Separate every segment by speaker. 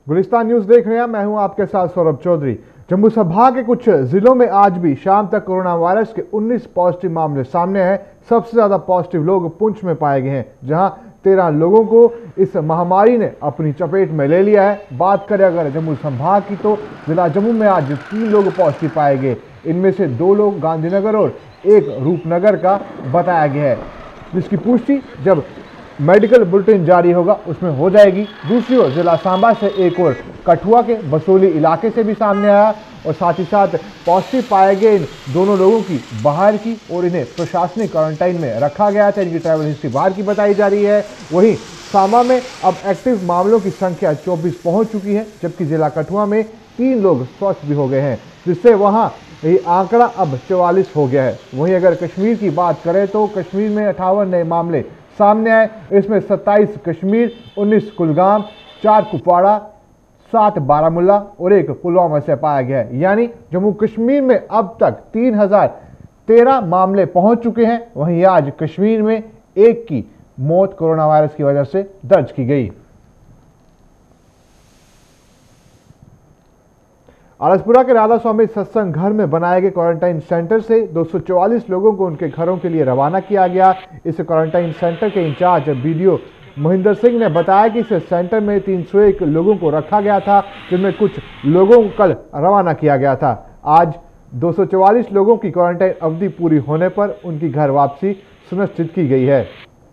Speaker 1: Gulistan news देख रहे हैं, मैं हूं आपके साथ सौरभ चौधरी। जम्मू संभाग के कुछ जिलों में आज भी शाम तक कोरोना वायरस के 19 पॉजिटिव मामले सामने हैं। सबसे ज्यादा पॉजिटिव लोग पुंछ में पाए गए हैं, जहां 13 लोगों को इस महामारी ने अपनी चपेट में ले लिया है। बात करें अगर जम्मू संभाग की, तो जिला जम्मू में आज 3 लोग पॉजिटिव पाए गए। इनमें से 2 लोग गांधीनगर और 1 रूपनगर का बताया गया है, जिसकी पुष्टि जब मेडिकल बुलेटिन जारी होगा उसमें हो जाएगी। दूसरी ओर जिला सांबा से एक और कठुआ के बसोली इलाके से भी सामने आया और साथ ही साथ पॉजिटिव पाए गए इन दोनों लोगों की बाहर की और इन्हें प्रशासनिक क्वारंटाइन में रखा गया था। इनकी ट्रैवल हिस्ट्री बाहर की बताई जा रही है। वहीं सांबा में अब एक्टिव मामलों की संख्या 24 पहुंच चुकी है, जबकि जिला कठुआ में 3 लोग स्वस्थ भी हो गए हैं, जिससे वहां ये आंकड़ा अब 44 हो गया है। वहीं अगर कश्मीर की बात करें तो कश्मीर में 58 नए मामले सामने आए। इसमें 27 कश्मीर, 19 कुलगाम, 4 कुपवाड़ा, 7 बारामुल्ला और 1 पुलवामा से पाया गया है। यानी जम्मू कश्मीर में अब तक 3013 मामले पहुंच चुके हैं। वहीं आज कश्मीर में 1 की मौत कोरोना वायरस की वजह से दर्ज की गई। आलसपुरा के राधा स्वामी सत्संग घर में बनाए गए क्वारंटाइन सेंटर से 244 लोगों को उनके घरों के लिए रवाना किया गया। इस क्वारंटाइन सेंटर के इंचार्ज बीडीओ महेंद्र सिंह ने बताया कि इस सेंटर में 301 लोगों को रखा गया था, जिनमें कुछ लोगों को कल रवाना किया गया था। आज 244 लोगों की क्वारंटाइन अवधि पूरी होने पर उनकी घर वापसी सुनिश्चित की गई है।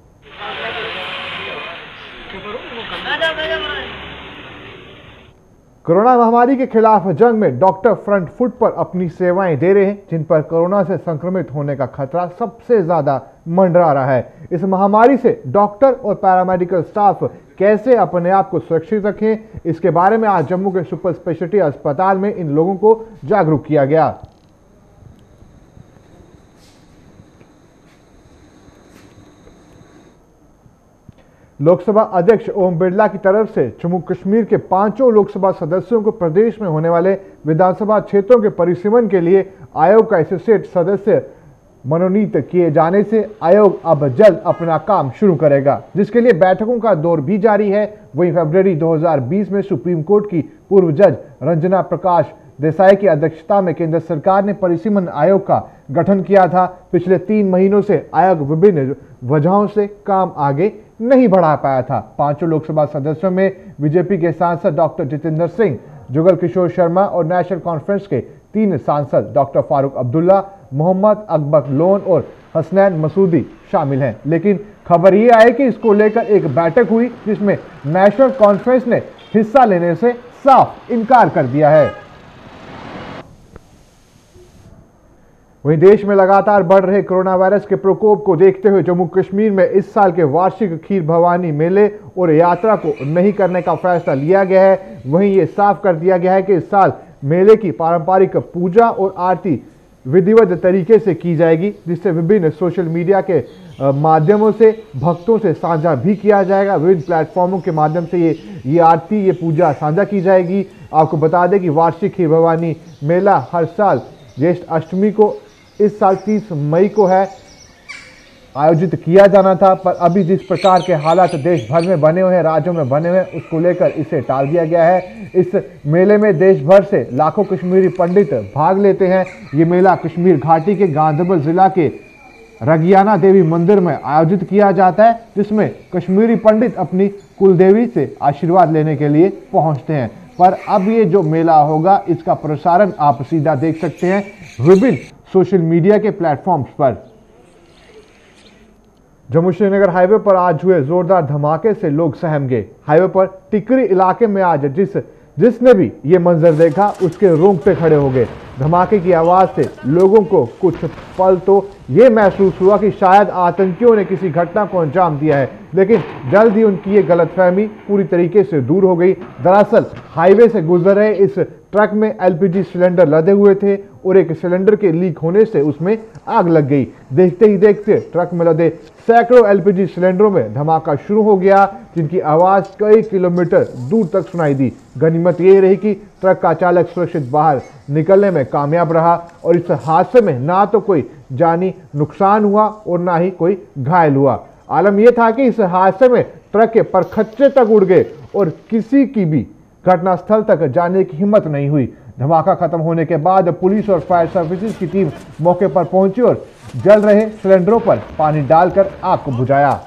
Speaker 1: कोरोना महामारी के खिलाफ जंग में डॉक्टर फ्रंट फुट पर अपनी सेवाएं दे रहे हैं, जिन पर कोरोना से संक्रमित होने का खतरा सबसे ज्यादा मंडरा रहा है। इस महामारी से डॉक्टर और पैरामेडिकल स्टाफ कैसे अपने आप को सुरक्षित रखें, इसके बारे में आज जम्मू के सुपर स्पेशलिटी अस्पताल में इन लोगों को जागरूक किया गया। लोकसभा अध्यक्ष ओम बिरला की तरफ से जम्मू कश्मीर के 5 लोकसभा सदस्यों को प्रदेश में होने वाले विधानसभा क्षेत्रों के परिसीमन के लिए आयोग का एसोसिएट सदस्य मनोनीत किए जाने से आयोग अब जल्द अपना काम शुरू करेगा, जिसके लिए बैठकों का दौर भी जारी है। वहीं फरवरी 2020 में सुप्रीम कोर्ट की पूर्व जज रंजना प्रकाश देसाई की अध्यक्षता में केंद्र सरकार ने परिसीमन आयोग का गठन किया था। पिछले 3 महीनों से आयोग विभिन्न वजहों से काम आगे नहीं बढ़ा पाया था। 5 लोकसभा सदस्यों में बीजेपी के सांसद डॉक्टर जितेंद्र सिंह, जुगल किशोर शर्मा और नेशनल कॉन्फ्रेंस के 3 सांसद डॉक्टर फारूक अब्दुल्ला, मोहम्मद अकबर लोन और हसनैन मसूदी शामिल हैं। लेकिन खबर ये आई कि इसको लेकर एक बैठक हुई, जिसमें नेशनल कॉन्फ्रेंस ने हिस्सा लेने से साफ इनकार कर दिया है। वहीं देश में लगातार बढ़ रहे कोरोना वायरस के प्रकोप को देखते हुए जम्मू कश्मीर में इस साल के वार्षिक खीर भवानी मेले और यात्रा को नहीं करने का फैसला लिया गया है। वहीं ये साफ कर दिया गया है कि इस साल मेले की पारंपरिक पूजा और आरती विधिवत तरीके से की जाएगी, जिससे विभिन्न सोशल मीडिया के माध्यमों से भक्तों से साझा भी किया जाएगा। विभिन्न प्लेटफॉर्मों के माध्यम से ये आरती, ये पूजा साझा की जाएगी। आपको बता दें कि वार्षिक खीर भवानी मेला हर साल ज्येष्ठ अष्टमी को, इस साल 30 मई को है, आयोजित किया जाना था, पर अभी जिस प्रकार के हालात देश भर में बने हुए हैं, राज्यों में बने हुए हैं, उसको लेकर इसे टाल दिया गया है। इस मेले में देश भर से लाखों कश्मीरी पंडित भाग लेते हैं। ये मेला कश्मीर घाटी के गांधरबल जिला के रगियाना देवी मंदिर में आयोजित किया जाता है, जिसमें कश्मीरी पंडित अपनी कुलदेवी से आशीर्वाद लेने के लिए पहुंचते हैं। पर अब ये जो मेला होगा, इसका प्रसारण आप सीधा देख सकते हैं विभिन्न सोशल मीडिया के प्लेटफॉर्म्स पर। जम्मू श्रीनगर हाईवे पर आज हुए जोरदार धमाके से लोग सहम गए। हाईवे पर टिकरी इलाके में आज जिसने भी ये मंजर देखा, उसके रोंगटे खड़े हो गए। धमाके की आवाज से लोगों को कुछ पल तो ये महसूस हुआ कि शायद आतंकियों ने किसी घटना को अंजाम दिया है, लेकिन जल्द ही उनकी ये गलतफहमी पूरी तरीके से दूर हो गई। दरअसल हाईवे से गुजर रहे इस ट्रक में एलपीजी सिलेंडर लदे हुए थे और एक सिलेंडर के लीक होने से उसमें आग लग गई। देखते ही देखते ट्रक में लदे सैकड़ों एलपीजी सिलेंडरों में धमाका शुरू हो गया, जिनकी आवाज कई किलोमीटर दूर तक सुनाई दी। गनीमत ये रही कि ट्रक का चालक सुरक्षित बाहर निकलने में कामयाब रहा और इस हादसे में ना तो कोई जानी नुकसान हुआ और ना ही कोई घायल हुआ। आलम यह था कि इस हादसे में ट्रक के परखच्चे तक उड़ गए और किसी की भी घटनास्थल तक जाने की हिम्मत नहीं हुई। धमाका खत्म होने के बाद पुलिस और फायर सर्विसेज की टीम मौके पर पहुंची और जल रहे सिलेंडरों पर पानी डालकर आग को बुझाया।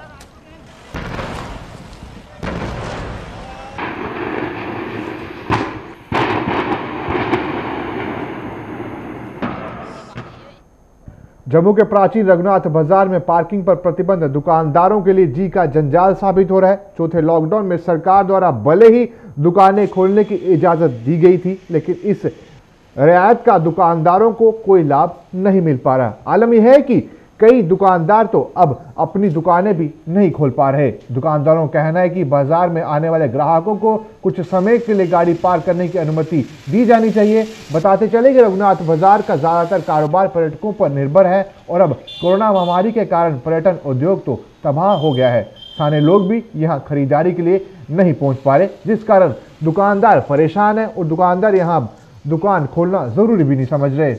Speaker 1: जम्मू के प्राचीन रघुनाथ बाजार में पार्किंग पर प्रतिबंध दुकानदारों के लिए जी का जंजाल साबित हो रहा है। चौथे लॉकडाउन में सरकार द्वारा भले ही दुकानें खोलने की इजाजत दी गई थी, लेकिन इस रियायत का दुकानदारों को कोई लाभ नहीं मिल पा रहा। आलम यह है कि कई दुकानदार तो अब अपनी दुकानें भी नहीं खोल पा रहे। दुकानदारों का कहना है कि बाजार में आने वाले ग्राहकों को कुछ समय के लिए गाड़ी पार्क करने की अनुमति दी जानी चाहिए। बताते चले कि रघुनाथ बाजार का ज्यादातर कारोबार पर्यटकों पर निर्भर है और अब कोरोना महामारी के कारण पर्यटन उद्योग तो तबाह हो गया है। स्थानीय लोग भी यहाँ खरीदारी के लिए नहीं पहुँच पा रहे, जिस कारण दुकानदार परेशान है और दुकानदार यहाँ दुकान खोलना जरूरी भी नहीं समझ रहे।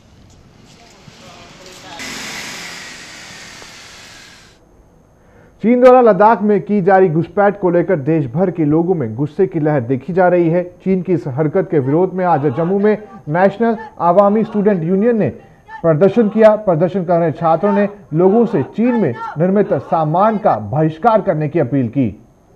Speaker 1: चीन द्वारा लद्दाख में की जा रही घुसपैठ को लेकर देश भर के लोगों में गुस्से की लहर देखी जा रही है। चीन की इस हरकत के विरोध में आज जम्मू में नेशनल आवामी स्टूडेंट यूनियन ने प्रदर्शन किया। प्रदर्शन कर रहे छात्रों ने लोगों से चीन में निर्मित सामान का बहिष्कार करने की अपील की।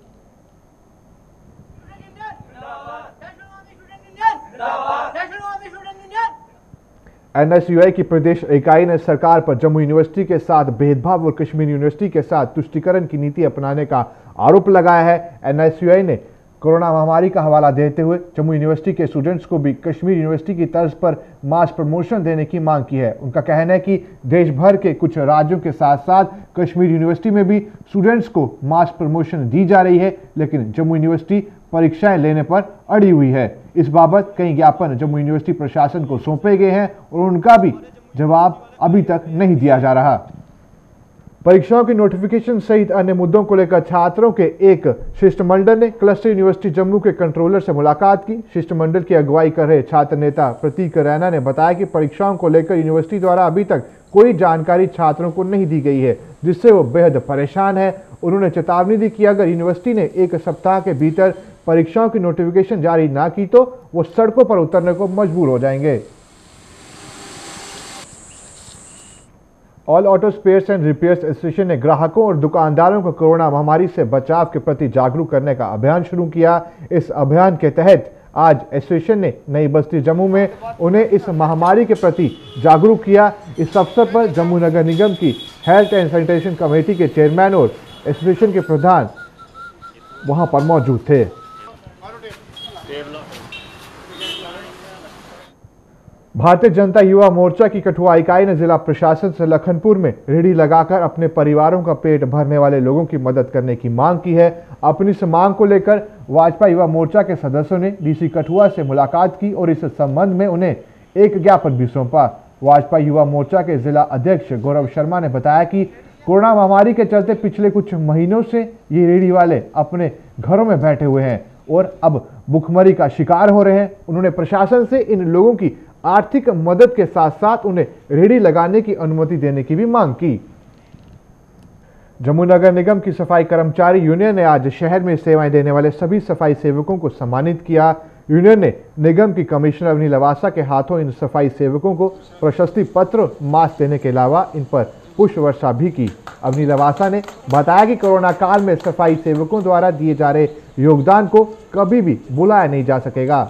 Speaker 1: NSUI की प्रदेश इकाई ने सरकार पर जम्मू यूनिवर्सिटी के साथ भेदभाव और कश्मीर यूनिवर्सिटी के साथ तुष्टीकरण की नीति अपनाने का आरोप लगाया है। NSUI ने कोरोना महामारी का हवाला देते हुए जम्मू यूनिवर्सिटी के स्टूडेंट्स को भी कश्मीर यूनिवर्सिटी की तर्ज पर मास प्रमोशन देने की मांग की है। उनका कहना है कि देश भर के कुछ राज्यों के साथ साथ कश्मीर यूनिवर्सिटी में भी स्टूडेंट्स को मास प्रमोशन दी जा रही है, लेकिन जम्मू यूनिवर्सिटी परीक्षाएं लेने पर अड़ी हुई है। इस बाबत कई ज्ञापन जम्मू यूनिवर्सिटी प्रशासन को सौंपे गए हैं और उनका भी जवाब अभी तक नहीं दिया जा रहा। परीक्षाओं की नोटिफिकेशन सहित अन्य मुद्दों को लेकर छात्रों के एक शिष्टमंडल ने क्लस्टर यूनिवर्सिटी जम्मू के कंट्रोलर से मुलाकात की। शिष्टमंडल की अगुवाई कर रहे छात्र नेता प्रतीक रैना ने बताया कि परीक्षाओं को लेकर यूनिवर्सिटी द्वारा अभी तक कोई जानकारी छात्रों को नहीं दी गई है, जिससे वो बेहद परेशान है। उन्होंने चेतावनी दी कि अगर यूनिवर्सिटी ने 1 सप्ताह के भीतर परीक्षाओं की नोटिफिकेशन जारी ना की तो वो सड़कों पर उतरने को मजबूर हो जाएंगे। All auto spares and repairs association ने ग्राहकों और दुकानदारों को कोरोना महामारी से बचाव के प्रति जागरूक करने का अभियान शुरू किया। इस अभियान के तहत आज एसोसिएशन ने नई बस्ती जम्मू में उन्हें इस महामारी के प्रति जागरूक किया। इस अवसर पर जम्मू नगर निगम की हेल्थ एंड सैनिटेशन कमेटी के चेयरमैन और एसोसिएशन के प्रधान वहां पर मौजूद थे। भारतीय जनता युवा मोर्चा की कठुआ इकाई ने जिला प्रशासन से लखनपुर में रेहड़ी लगाकर अपने परिवारों का पेट भरने वाले लोगों की मदद करने की मांग की है। अपनी इस मांग को लेकर भाजपा युवा मोर्चा के सदस्यों ने डीसी कठुआ से मुलाकात की और इस संबंध में उन्हें एक ज्ञापन भी सौंपा। भाजपा युवा मोर्चा के जिला अध्यक्ष गौरव शर्मा ने बताया कि कोरोना महामारी के चलते पिछले कुछ महीनों से ये रेहड़ी वाले अपने घरों में बैठे हुए हैं और अब भुखमरी का शिकार हो रहे हैं। उन्होंने प्रशासन से इन लोगों की आर्थिक मदद के साथ साथ उन्हें रेहड़ी लगाने की अनुमति देने की भी मांग की। जम्मू नगर निगम की सफाई कर्मचारी यूनियन ने आज शहर में सेवाएं देने वाले सभी सफाई सेवकों को सम्मानित किया। यूनियन ने निगम की कमिश्नर अवनी लवासा के हाथों इन सफाई सेवकों को प्रशस्ति पत्र, मास्क देने के अलावा इन पर पुष्प वर्षा भी की। अवनी लवासा ने बताया कि कोरोना काल में सफाई सेवकों द्वारा दिए जा रहे योगदान को कभी भी भुलाया नहीं जा सकेगा।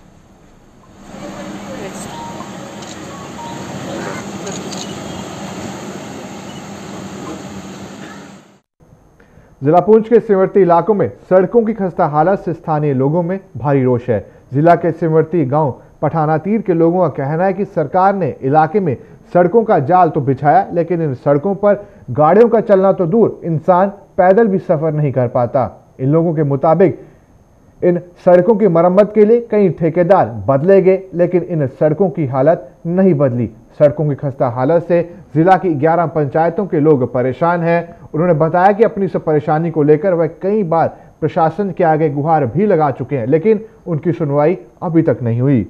Speaker 1: जिला पुंछ के सीमावर्ती इलाकों में सड़कों की खस्ता हालत से स्थानीय लोगों में भारी रोष है। जिला के सीमावर्ती गांव पठाना तीर के लोगों का कहना है कि सरकार ने इलाके में सड़कों का जाल तो बिछाया, लेकिन इन सड़कों पर गाड़ियों का चलना तो दूर, इंसान पैदल भी सफर नहीं कर पाता। इन लोगों के मुताबिक इन सड़कों की मरम्मत के लिए कई ठेकेदार बदले गए, लेकिन इन सड़कों की हालत नहीं बदली। सड़कों की खस्ता हालत से जिला की 11 पंचायतों के लोग परेशान हैं। उन्होंने बताया कि अपनी इस परेशानी को लेकर वह कई बार प्रशासन के आगे गुहार भी लगा चुके हैं, लेकिन उनकी सुनवाई अभी तक नहीं हुई।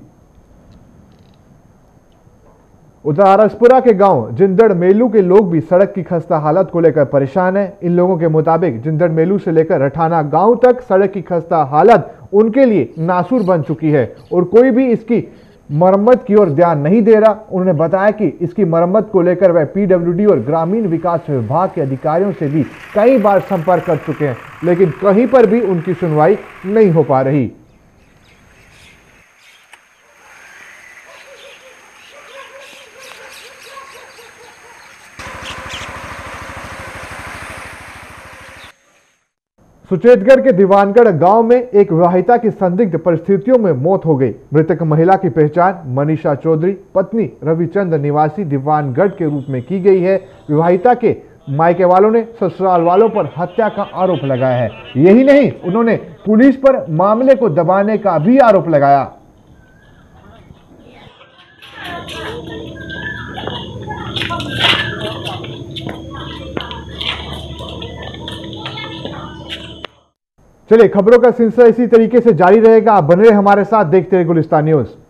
Speaker 1: उधर आरसपुरा के गांव जिंदड़ मेलू के लोग भी सड़क की खस्ता हालत को लेकर परेशान हैं। इन लोगों के मुताबिक जिंदड़ मेलू से लेकर रठाना गांव तक सड़क की खस्ता हालत उनके लिए नासूर बन चुकी है और कोई भी इसकी मरम्मत की ओर ध्यान नहीं दे रहा। उन्होंने बताया कि इसकी मरम्मत को लेकर वह पीडब्ल्यूडी और ग्रामीण विकास विभाग के अधिकारियों से भी कई बार संपर्क कर चुके हैं, लेकिन कहीं पर भी उनकी सुनवाई नहीं हो पा रही। सुचेतगढ़ के दीवानगढ़ गांव में एक विवाहिता की संदिग्ध परिस्थितियों में मौत हो गई। मृतक महिला की पहचान मनीषा चौधरी पत्नी रविचंद्र निवासी दीवानगढ़ के रूप में की गई है। विवाहिता के मायके वालों ने ससुराल वालों पर हत्या का आरोप लगाया है। यही नहीं, उन्होंने पुलिस पर मामले को दबाने का भी आरोप लगाया। चलिए, खबरों का सिलसिला इसी तरीके से जारी रहेगा। आप बने रहे हमारे साथ, देखते रहे गुलिस्तान न्यूज।